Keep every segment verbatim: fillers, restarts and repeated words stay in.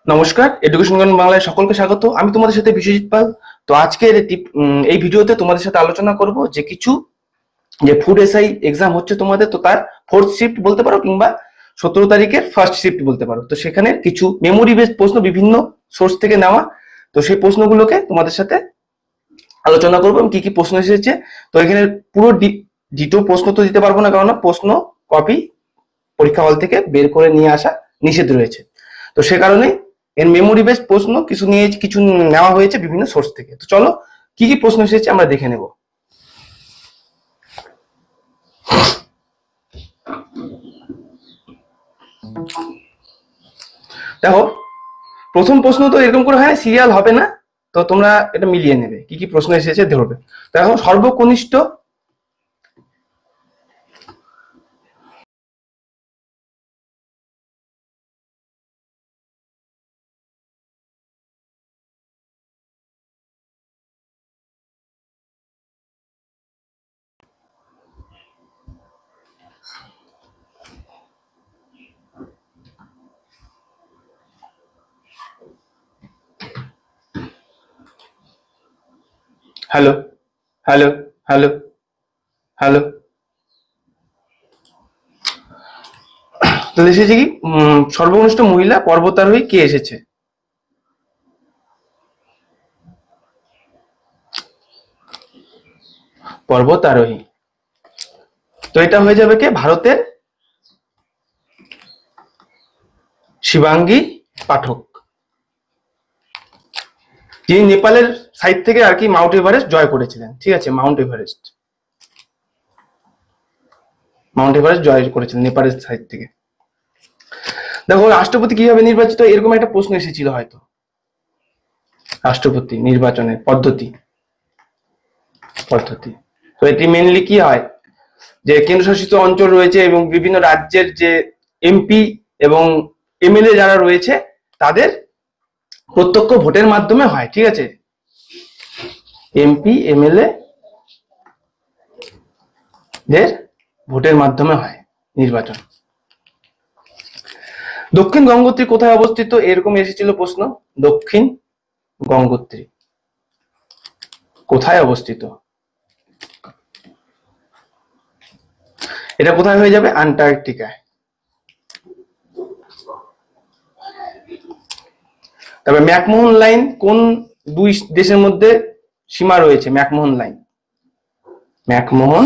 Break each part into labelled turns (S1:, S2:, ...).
S1: নমস্কার, এডুকেশন গান বাংলায় সকলকে স্বাগত। আমি তোমাদের সাথে বিশ্বজিৎ পাল। তো আজকের এই ভিডিওতে তোমাদের সাথে আলোচনা করব যে কিছু যে ফুড এসআই এক্সাম হচ্ছে তোমাদের, তো তার ফোর্থ শিফট বলতে পারো কিংবা সতেরো তারিখের ফার্স্ট শিফট বলতে পারো। তো সেখানে কিছু মেমোরি বেসড প্রশ্ন বিভিন্ন সোর্স থেকে নেওয়া, তো সেই প্রশ্নগুলোকে তোমাদের সাথে আলোচনা করবো এবং কি কি প্রশ্ন এসেছে। তো এখানে পুরো ডিটো প্রশ্ন তো দিতে পারবো না, কারণ প্রশ্ন কপি পরীক্ষা হল থেকে বের করে নিয়ে আসা নিষেধ রয়েছে। তো সে কারণে এর মেমোরি বেসড প্রশ্ন কিছু নিয়ে কিছু নেওয়া হয়েছে বিভিন্ন সোর্স থেকে। তো চলো কি কি প্রশ্ন এসেছে আমরা দেখে নেব। দেখো, প্রথম প্রশ্ন তো এরকম করে হয়, সিরিয়াল হবে না, তো তোমরা এটা মিলিয়ে নেবে কি কি প্রশ্ন এসেছে ধরবে। দেখো, সর্বকনিষ্ঠ হ্যালো হ্যালো হ্যালো হ্যালো তাহলে এসেছে কি, সর্বকনিষ্ঠ মহিলা পর্বতারোহী কে এসেছে? পর্বতারোহী। তো এটা হয়ে যাবে কে? ভারতের শিবাঙ্গী পাঠক, যিনি নেপালের সাইড থেকে আর কি মাউন্ট এভারেস্ট জয় করেছিলেন। ঠিক আছে, মাউন্ট এভারেস্ট মাউন্ট এভারেস্ট জয় করেছিলেন নেপালের সাইড থেকে। দেখো, রাষ্ট্রপতি কিভাবে নির্বাচিত, এরকম একটা প্রশ্ন এসেছিল হয়তো। রাষ্ট্রপতি নির্বাচনের পদ্ধতি পদ্ধতি তো এটি মেনলি কি হয়, যে কেন্দ্রশাসিত অঞ্চল রয়েছে এবং বিভিন্ন রাজ্যের যে এমপি এবং এমএলএ যারা রয়েছে তাদের প্রত্যক্ষ ভোটের মাধ্যমে হয়। ঠিক আছে, এমপি এমএলএ দের ভোটের মাধ্যমে হয় নির্বাচন। দক্ষিণ গঙ্গোত্রী কোথায় অবস্থিত, এরকম এসেছিল প্রশ্ন। দক্ষিণ গঙ্গোত্রী কোথায় অবস্থিত? এটা কোথায় হয়ে যাবে? আন্টার্কটিকায়। তবে ম্যাকমোহন লাইন কোন দুই দেশের মধ্যে সীমা রয়েছে? ম্যাকমোহন লাইন ম্যাকমোহন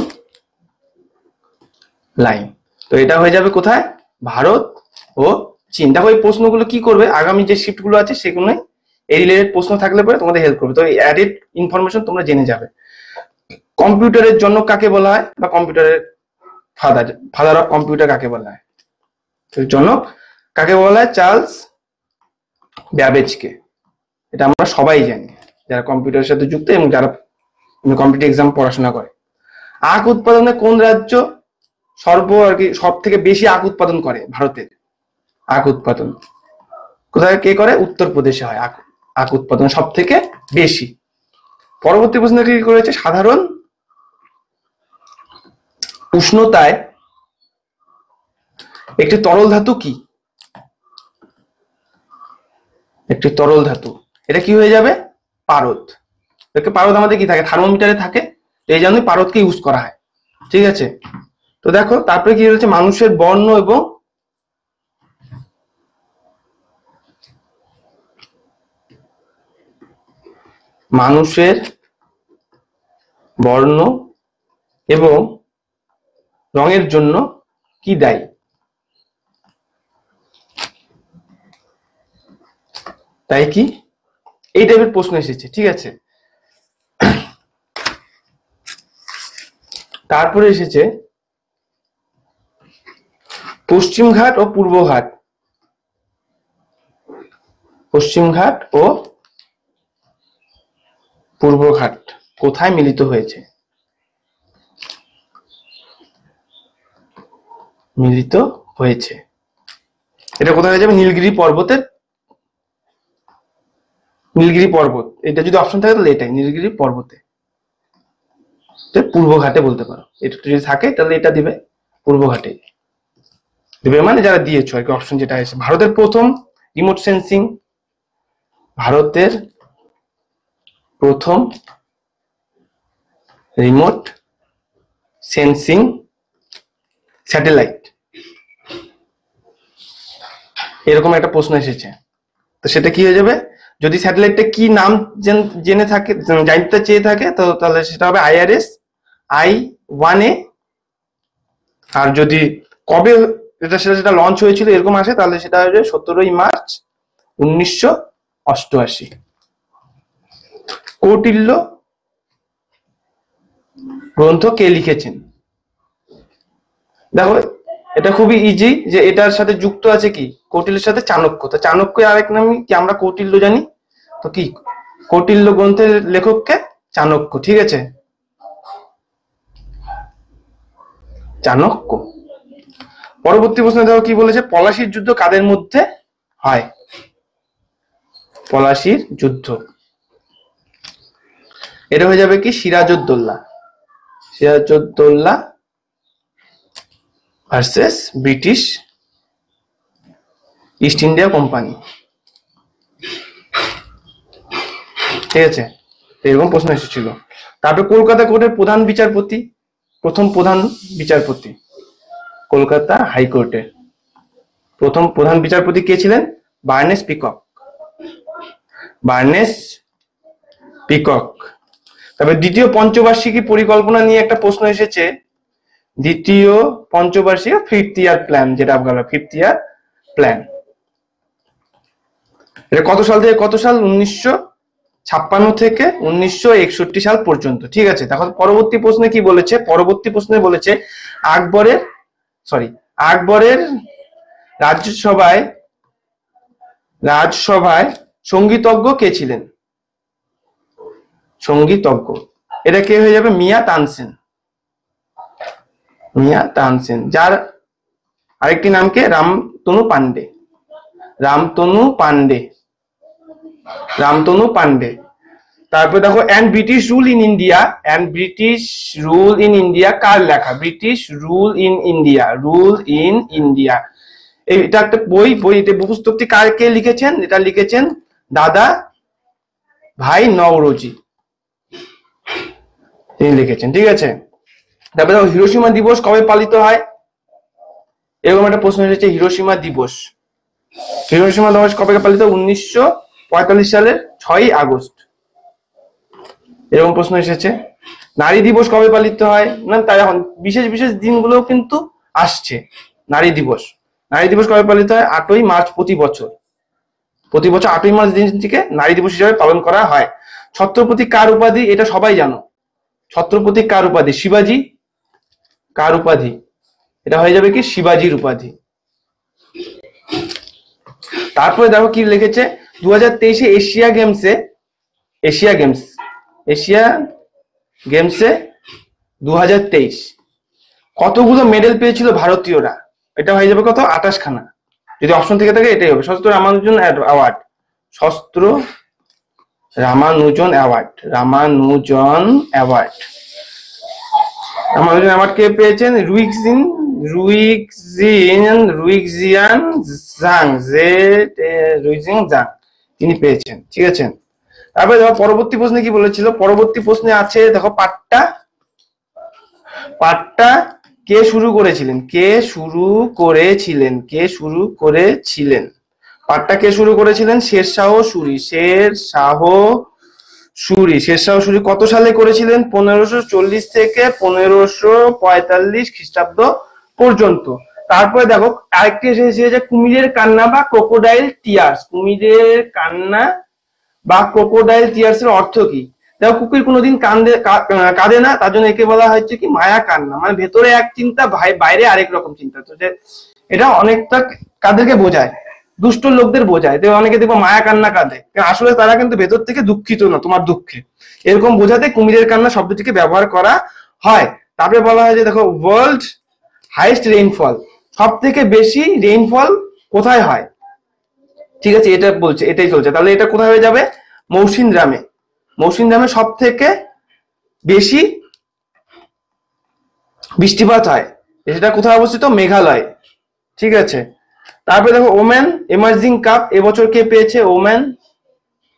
S1: লাইন তো এটা হয়ে যাবে কোথায়? ভারত ও চীন। দেখো, এই প্রশ্নগুলো কি করবে, আগামী যে শিফট গুলো আছে সেগুলো এই রিলেটেড প্রশ্ন থাকলে পরে তোমাদের হেল্প করবে। তো এই অ্যাডেড ইনফরমেশন তোমরা জেনে যাবে। কম্পিউটারের জনক কাকে বলা হয়, বা কম্পিউটারের ফাদার ফাদার অফ কম্পিউটার কাকে বলা হয়? তো জনক কাকে বলা হয়? চার্লস ব্যাবেজকে। এটা আমরা সবাই জানি যারা কম্পিউটারের সাথে যুক্ত এবং যারা কম্পিটিটিভ এক্সাম পড়াশোনা করে। আখ উৎপাদনে কোন রাজ্য সর্ব আর কি সব থেকে বেশি আখ উৎপাদন করে? ভারতের আখ উৎপাদন কোথায় কে করে? উত্তরপ্রদেশে হয় আখ আখ উৎপাদন সব থেকে বেশি। পরবর্তী প্রশ্ন কি করেছে, সাধারণ উষ্ণতায় একটি তরল ধাতু কি? একটি তরল ধাতু, এটা কি হয়ে যাবে? পারদ। দেখো, পারদ আমাদের কি থাকে? থার্মোমিটারে থাকে, এই জন্যই পারদকে ইউজ করা হয়। ঠিক আছে, তো দেখো তারপরে কি হচ্ছে, মানুষের বর্ণ এবং মানুষের বর্ণ এবং রঙের জন্য কি দায়ী? তাই কি? এই টাইপের প্রশ্ন এসেছে। ঠিক আছে, তারপরে এসেছে পশ্চিমঘাট ও পূর্বঘাট পশ্চিমঘাট ও পূর্বঘাট কোথায় মিলিত হয়েছে? মিলিত হয়েছে এটা কোথায় হয়ে যাবে? নীলগিরি পর্বতের নীলগিরি পর্বত। এটা যদি অপশন থাকে তাহলে এটাই নীলগিরি পর্বতে, পূর্বঘাটে বলতে পারো। এটা যদি থাকে তাহলে এটা দিবে পূর্বঘাটে দিবে, মানে যারা দিয়েছো আর কি অপশন যেটা আছে। ভারতের প্রথম রিমোট সেন্সিং ভারতের প্রথম রিমোট সেন্সিং স্যাটেলাইট, এরকম একটা প্রশ্ন এসেছে। তো সেটা কি হয়ে যাবে, যদি স্যাটেলাইটটা কি নাম জেনে থাকে, জানতে চেয়ে থাকে, তো তাহলে সেটা হবে আইআরএস আই ওয়ান এ। আর যদি কবে এটা সেটা সেটা লঞ্চ হয়েছিল এরকম আসে, তাহলে সেটা হবে সতেরোই মার্চ উনিশশো অষ্টআশি। কৌটিল্য গ্রন্থ কে লিখেছেন? দেখো এটা খুবই ইজি, যে এটার সাথে যুক্ত আছে কি, কৌটিল্যের সাথে চাণক্য। তো চাণক্যের আরেক নাম কি, আমরা কৌটিল্য জানি, তো কি কৌটিল্য গ্রন্থের লেখককে চাণক্য, ঠিক আছে, চাণক্য। পরবর্তী প্রশ্ন দেখো কি বলেছে, পলাশির যুদ্ধ কাদের মধ্যে হয়? পলাশির যুদ্ধ, এটা হয়ে যাবে কি Sirajuddaula, Sirajuddaula versus British East India company, ঠিক আছে, এরকম প্রশ্ন এসেছিল। তারপরে কলকাতা কোর্টের প্রধান বিচারপতি, প্রথম প্রধান বিচারপতি কলকাতা হাইকোর্টের প্রথম প্রধান বিচারপতি কে ছিলেন? Barnes Peacock, Barnes Peacock. তারপরে দ্বিতীয় পঞ্চবার্ষিকী পরিকল্পনা নিয়ে একটা প্রশ্ন এসেছে, দ্বিতীয় পঞ্চবার্ষিক ফিফথ ইয়ার প্ল্যান, যেটা আপনার ফিফথ ইয়ার প্ল্যান, এটা কত সাল থেকে কত সাল? উনিশশো ছাপ্পান্ন থেকে উনিশশো একষট্টি সাল পর্যন্ত, ঠিক আছে। তখন পরবর্তী প্রশ্নে কি বলেছে, পরবর্তী প্রশ্নে বলেছে আকবরের সরি আকবরের রাজসভায় রাজসভায় সঙ্গীতজ্ঞ কে ছিলেন? সঙ্গীতজ্ঞ, এটা কে হয়ে যাবে? মিয়া তানসেন, মিয়া তানসেন, যার আরেকটি নাম কে রামতনু পান্ডে, রামতনু পান্ডে, রামতনু পান্ডে। তারপরে দেখো and British rule in India, and British rule in India কার লেখা? British rule in India, rule in India, এটা একটা বই, বই এটা পুস্তকটি কার কে লিখেছেন? এটা লিখেছেন দাদা ভাই নওরোজি, তিনি লিখেছেন, ঠিক আছে। তারপরে হিরোশিমা দিবস কবে পালিত হয়? এরকম একটা প্রশ্ন এসেছে, হিরোশিমা দিবস, হিরোশিমা দিবস কবে পালিত? উনিশশো পঁয়তাল্লিশ সালের ছয়ই আগস্ট, এরকম প্রশ্ন এসেছে। নারী দিবস কবে পালিত হয়? না তাই এখন বিশেষ বিশেষ দিনগুলো কিন্তু আসছে। নারী দিবস, নারী দিবস কবে পালিত হয়? আটই মার্চ, প্রতি বছর, প্রতি বছর আটই মার্চ দিনটিকে নারী দিবস হিসেবে পালন করা হয়। ছত্রপতি কার উপাধি? এটা সবাই জানো, ছত্রপতি কার উপাধি? শিবাজি কার উপাধি? এটা হয়ে যাবে কি শিবাজির উপাধি। তারপরে দেখো কি লিখেছে, দু হাজার তেইশে এশিয়া গেমসে, এশিয়া গেমস এশিয়া গেমসে দু হাজার তেইশ কতগুলো মেডেল পেয়েছিল ভারতীয়রা? এটা হয়ে যাবে কত? আঠাশ খানা, যদি অপশন থেকে থাকে এটাই হবে। শস্ত্র Ramanujan award, Sastra Ramanujan award, Ramanujan award, Ramanujan award কে পেয়েছেন? রুইক্সিন রুইক্সিন রুইক্সিয়ান জাং, যে রুইক্সিয়ান জাং, তিনি পেয়েছেন, ঠিক আছে। তারপরে দেখো পরবর্তী প্রশ্নে কি বলেছিল, পরবর্তী প্রশ্নে আছে দেখো পাট্টা, পাট্টা কে শুরু করেছিলেন? কে শুরু করেছিলেন? কে শুরু করেছিলেন? পাট্টা কে শুরু করেছিলেন? শেরশাহ সুরি, শেরশাহ সুরি, শেরশাহ সুরি কত সালে করেছিলেন? পনেরোশো চল্লিশ থেকে পনেরোশো পঁয়তাল্লিশ খ্রিস্টাব্দ পর্যন্ত। তারপরে দেখো আরেকটি এসেছে যে কুমিরের কান্না বা ক্রোকোডাইল টিয়ার্স, কুমিরের কান্না বা ক্রোকোডাইল টিয়ার্স এর অর্থ কি? দেখো কুকুর কোনোদিন কান্দে কাঁদে না, তার জন্য একে বলা হচ্ছে কি মায়া কান্না, মানে ভেতরে এক চিন্তা বাইরে আরেক রকম চিন্তা। তো যে এটা অনেকটা কাদেরকে বোঝায়? দুষ্ট লোকদের বোঝায়। দেখো অনেকে দেখবো মায়া কান্না কাঁদে, আসলে তারা কিন্তু ভেতর থেকে দুঃখিত না তোমার দুঃখে, এরকম বোঝাতে কুমিরের কান্না শব্দটিকে ব্যবহার করা হয়। তারপরে বলা হয় যে দেখো ওয়ার্ল্ড হাইয়েস্ট রেইনফল, সব থেকে বেশি রেইনফল কোথায় হয়? ঠিক আছে, এটা বলছে, এটাই চলছে, তাহলে এটা কোথায় হয়ে যাবে? মৌসিনরামে, মৌসিনরামে সব থেকে বেশি বৃষ্টিপাত হয়, সেটা কোথায় অবস্থিত? মেঘালয়, ঠিক আছে। তারপরে দেখো ওমেন এমার্জিং কাপ এবছর কে পেয়েছে? Women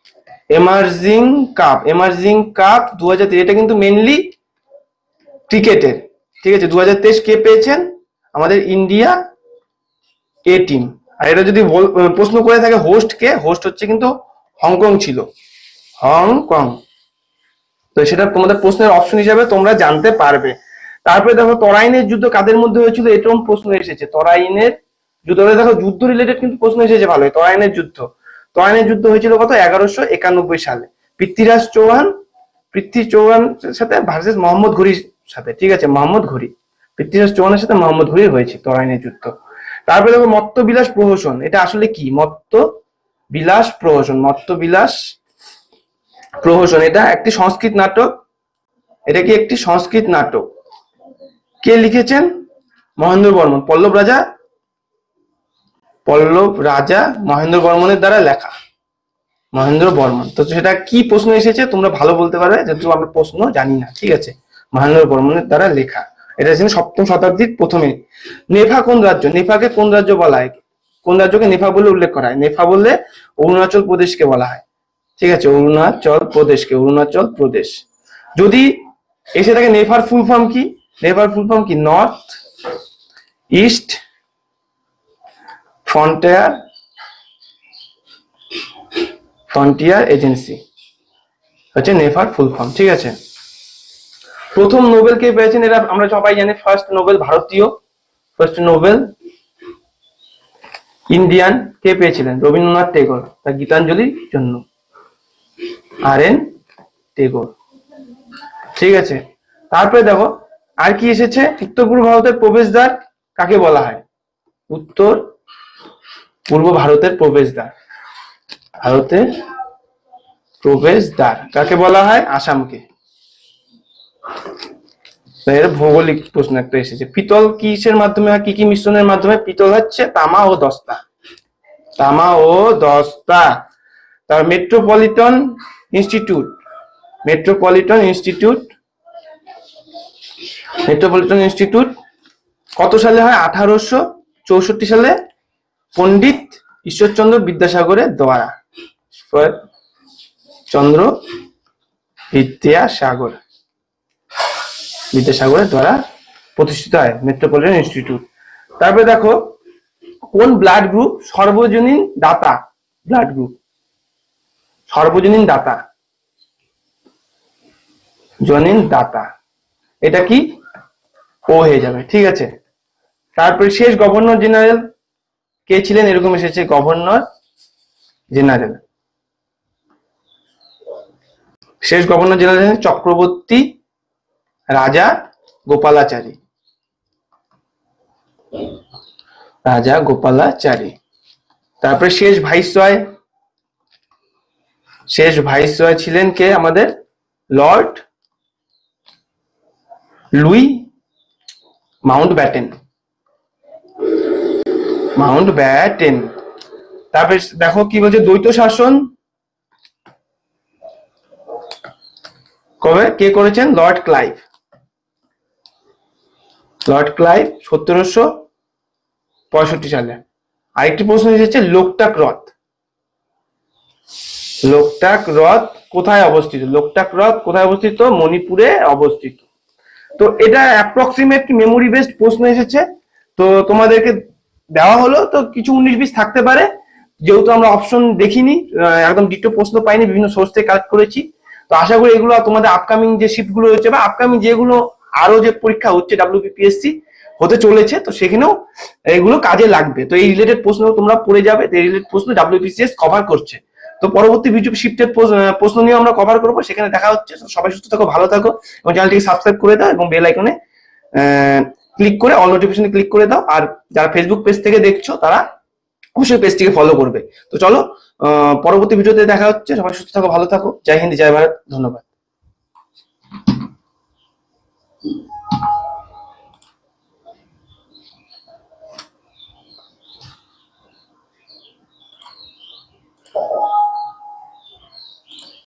S1: emerging cup, emerging cup দু হাজার তেইশ, এটা কিন্তু মেনলি ক্রিকেটের, ঠিক আছে। দু হাজার তেইশ কে পেয়েছেন? আমাদের ইন্ডিয়া এ টিম। আর এটা যদি প্রশ্ন করে থাকে হোস্ট কে, হোস্ট হচ্ছে কিন্তু হংকং ছিল, হংকং। তো সেটা তোমাদের প্রশ্নের অপশন হিসাবে তোমরা জানতে পারবে। তারপরে দেখো তরাইনের যুদ্ধ কাদের মধ্যে হয়েছিল, এরকম প্রশ্ন এসেছে। তরাইনের যুদ্ধ, দেখো যুদ্ধ রিলেটেড কিন্তু প্রশ্ন এসেছে ভালো। তরাইনের যুদ্ধ, তরাইনের যুদ্ধ হয়েছিল কত? এগারোশো একানব্বই সালে। পৃথ্বীরাজ চৌহান, পৃথ্বী চৌহান সাথে ভার্সেস মোহাম্মদ ঘুরির সাথে, ঠিক আছে, মোহাম্মদ ঘুরি, পৃথ্বীরাজ চৌহানের সাথে মোহাম্মদ ঘুরি হয়েছে তরাইনের যুদ্ধ। তারপরে দেখো মত্ত বিলাস প্রহসন, এটা আসলে কি? মত্ত বিলাস প্রহসন, মত্ত বিলাস প্রহসন এটা একটি সংস্কৃত নাটক। এটা কি একটি সংস্কৃত নাটক? কে লিখেছেন? মহেন্দ্র বর্মন, পল্লব রাজা, পল্লব রাজা মহেন্দ্র বর্মনের দ্বারা লেখা, মহেন্দ্র বর্মন। তো সেটা কি প্রশ্ন এসেছে তোমরা ভালো বলতে পারবে, যেহেতু আমরা প্রশ্ন জানি না, ঠিক আছে। মহেন্দ্র বর্মনের দ্বারা লেখা, এটা ছিল সপ্তম শতাব্দীর প্রথমে। নেফা কোন রাজ্য? নেফাকে কোন রাজ্য বলা হয়? কোন রাজ্যকে নেফা বলে উল্লেখ করা হয়? নেফা বললে অরুণাচল প্রদেশকে বলা হয়, ঠিক আছে, অরুণাচল প্রদেশকে, অরুণাচল প্রদেশ। যদি এসে থাকে নেফার ফুল ফর্ম কি? নেফার ফুল ফর্ম কি? North east frontier frontier agency হচ্ছে নেফার ফুল ফর্ম, ঠিক আছে। প্রথম নোবেল কে পেয়েছেন? এরা আমরা সবাই জানি, ফার্স্ট নোবেল ভারতীয়, ফার্স্ট নোবেল ইন্ডিয়ান কে পেয়েছিলেন? রবীন্দ্রনাথ টেগোর, তার গীতাঞ্জলির জন্য, আর এন টেগোর, ঠিক আছে। তারপরে দেখো আর কি এসেছে, উত্তর পূর্ব ভারতের প্রবেশদ্বার কাকে বলা হয়? উত্তর পূর্ব ভারতের প্রবেশদ্বার, ভারতের প্রবেশদ্বার কাকে বলা হয়? আসামকে। এর ভৌগোলিক প্রশ্ন একটা এসেছে, পিতল কিসের মাধ্যমে হয়, কি কি মিশ্রণের মাধ্যমে? পিতল হচ্ছে তামা ও দস্তা, তামা ও দস্তা। তার metropolitan institute, metropolitan institute, metropolitan institute কত সালে হয়? আঠারোশো চৌষট্টি সালে পণ্ডিত ঈশ্বরচন্দ্র বিদ্যাসাগরের দ্বারা, চন্দ্র বিদ্যাসাগর বিদ্যাসাগরের দ্বারা প্রতিষ্ঠিত হয় মেট্রোপলিটন ইনস্টিটিউট। তারপরে দেখো কোন ব্লাড গ্রুপ সর্বজনীন দাতা? ব্লাড গ্রুপ সর্বজনীন দাতা, জনীন দাতা, এটা কি? ও হয়ে যাবে, ঠিক আছে। তারপরে শেষ গভর্নর জেনারেল কে ছিলেন? এরকম এসেছে, গভর্নর জেনারেল, শেষ গভর্নর জেনারেল চক্রবর্তী রাজা গোপালাচারী, রাজা গোপালাচারী। তারপরে শেষ ভাইসরয়, শেষ ভাইসরয় ছিলেন কে? আমাদের lord Louis Mountbatten, Mountbatten. তারপরে দেখো কি বলছে, দ্বৈত শাসন কবে কে করেছেন? লর্ড ক্লাইভ, লর্ড ক্লাইভ সতেরোশো পঁয়ষট্টি সালে। আরেকটি প্রশ্ন এসেছে, লোকটাক হ্রদ, লোকটাক হ্রদ কোথায় অবস্থিত? লোকটাক হ্রদ কোথায় অবস্থিত? মণিপুরে অবস্থিত। তো এটা অ্যাপ্রক্সিমেট মেমোরি বেসড প্রশ্ন এসেছে, তো তোমাদেরকে দেওয়া হলো। তো কিছু উনিশ বিশ থাকতে পারে, যেহেতু আমরা অপশন দেখিনি, একদম ডিটো প্রশ্ন পাইনি, বিভিন্ন সোর্স থেকে কালেক্ট করেছি। তো আশা করি এগুলো তোমাদের আপকামিং যে শিফট গুলো হচ্ছে বা আপকামিং যেগুলো আরো যে পরীক্ষা হচ্ছে ডাব্লিউবিপিএসসি হতে চলেছে, তো সেখানেও এগুলো কাজে লাগবে। তো এই রিলেটেড প্রশ্ন তোমরা পড়ে যাবে, এই রিলেটেড প্রশ্ন ডাব্লিউবিপিএস কভার করছে। তো পরবর্তী ভিডিও শিফটের প্রশ্ন নিয়ে আমরা কভার করবো, সেখানে দেখা হচ্ছে। সবাই সুস্থ থাকো, ভালো থাকো, এবং চ্যানেলটিকে সাবস্ক্রাইব করে দাও এবং বেল আইকনে ক্লিক করে অল নোটিফিকেশনে ক্লিক করে দাও। আর যারা ফেসবুক পেজ থেকে দেখছো তারা অবশ্যই পেজটিকে ফলো করবে। তো চলো পরবর্তী ভিডিওতে দেখা হচ্ছে। সবাই সুস্থ থাকো, ভালো থাকো। জয় হিন্দ, জয় ভারত, ধন্যবাদ।